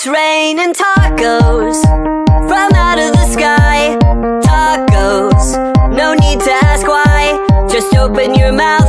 It's raining tacos from out of the sky. Tacos, no need to ask why. Just open your mouth